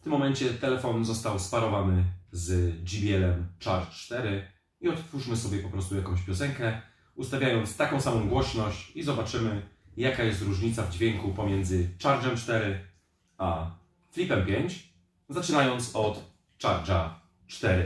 W tym momencie telefon został sparowany z JBL-em Charge 4 i odtwórzmy sobie po prostu jakąś piosenkę, ustawiając taką samą głośność i zobaczymy, jaka jest różnica w dźwięku pomiędzy Charge'em 4 a Flipem 5, zaczynając od Charge'a 4.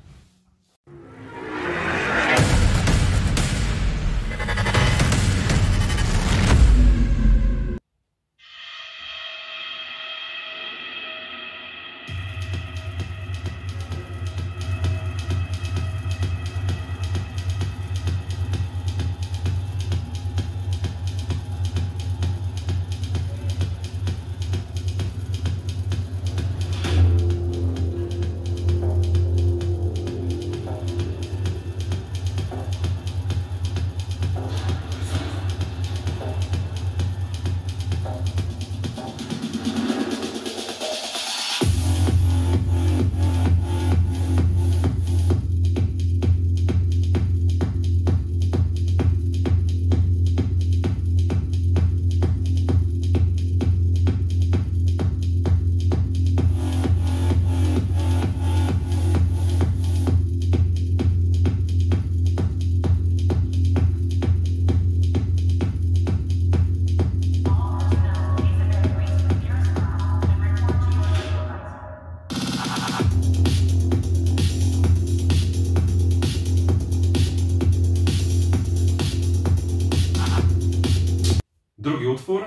Drugi utwór.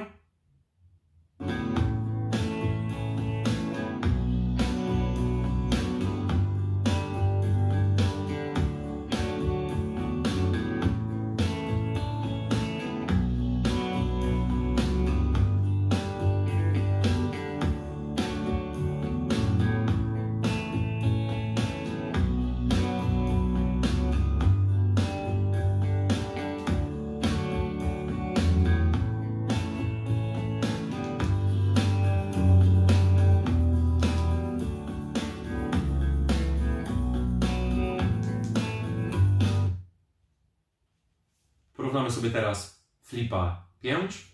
Porównamy sobie teraz Flipa 5.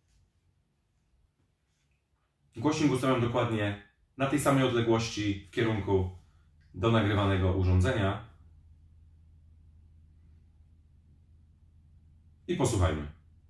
Głośnik ustawiam dokładnie na tej samej odległości w kierunku do nagrywanego urządzenia. I posłuchajmy.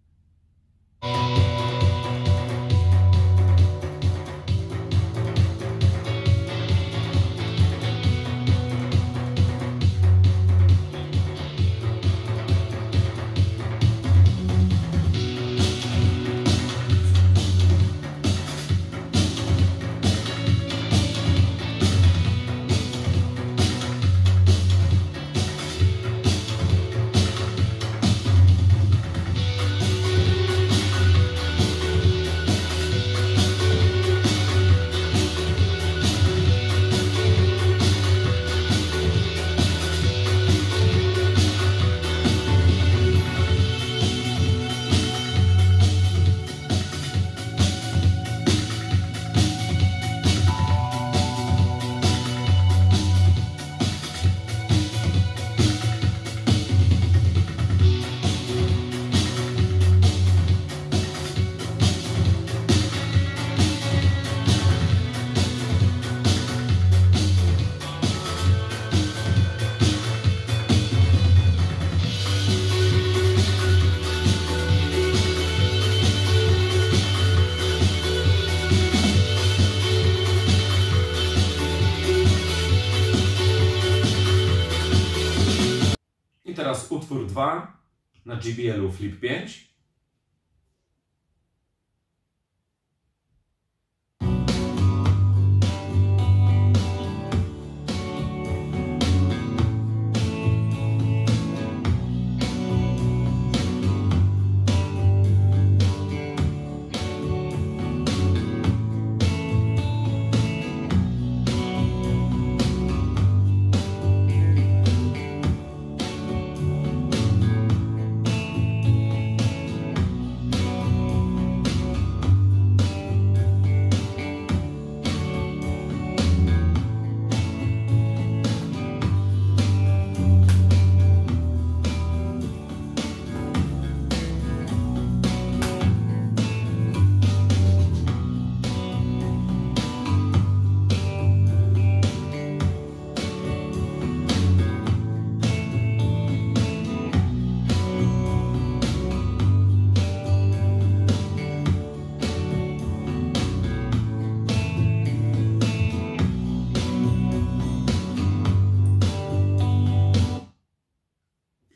I teraz utwór 2 na JBL-u Flip 5.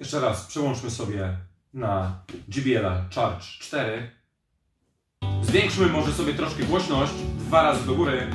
Jeszcze raz przełączmy sobie na JBL-a Charge 4. Zwiększmy może sobie troszkę głośność, 2 razy do góry.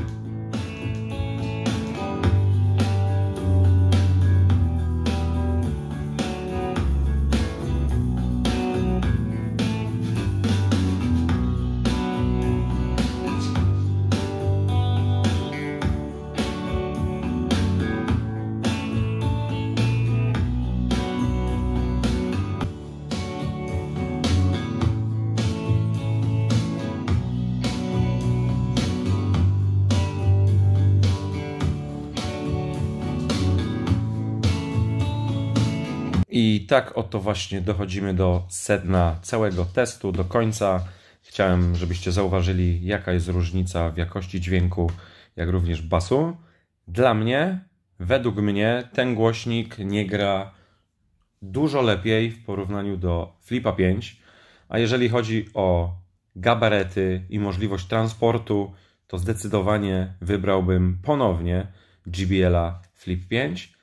I tak oto właśnie dochodzimy do sedna całego testu, do końca. Chciałem, żebyście zauważyli, jaka jest różnica w jakości dźwięku, jak również basu. Dla mnie, według mnie, ten głośnik nie gra dużo lepiej w porównaniu do Flipa 5, a jeżeli chodzi o gabaryty i możliwość transportu, to zdecydowanie wybrałbym ponownie JBL-a Flip 5.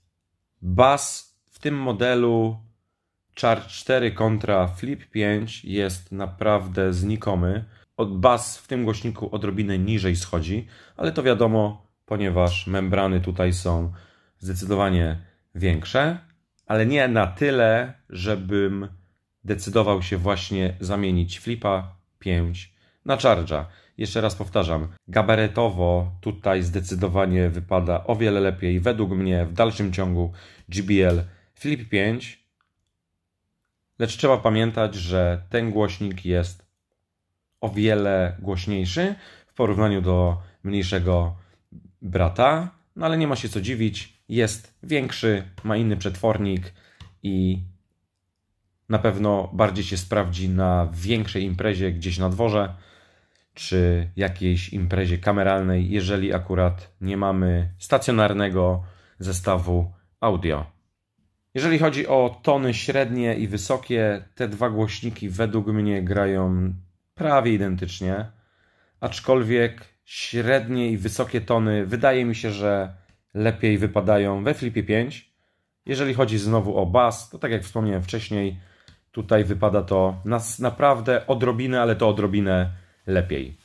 Bas w tym modelu Charge 4 kontra Flip 5 jest naprawdę znikomy. Bas w tym głośniku odrobinę niżej schodzi, ale to wiadomo, ponieważ membrany tutaj są zdecydowanie większe, ale nie na tyle, żebym decydował się właśnie zamienić Flipa 5 na Charge'a. Jeszcze raz powtarzam, gabarytowo tutaj zdecydowanie wypada o wiele lepiej, według mnie w dalszym ciągu JBL Flip 5, lecz trzeba pamiętać, że ten głośnik jest o wiele głośniejszy w porównaniu do mniejszego brata, no ale nie ma się co dziwić, jest większy, ma inny przetwornik i na pewno bardziej się sprawdzi na większej imprezie gdzieś na dworze, czy jakiejś imprezie kameralnej, jeżeli akurat nie mamy stacjonarnego zestawu audio. Jeżeli chodzi o tony średnie i wysokie, te dwa głośniki według mnie grają prawie identycznie, aczkolwiek średnie i wysokie tony wydaje mi się, że lepiej wypadają we Flipie 5. Jeżeli chodzi znowu o bas, to tak jak wspomniałem wcześniej, tutaj wypada to naprawdę odrobinę, ale to odrobinę lepiej.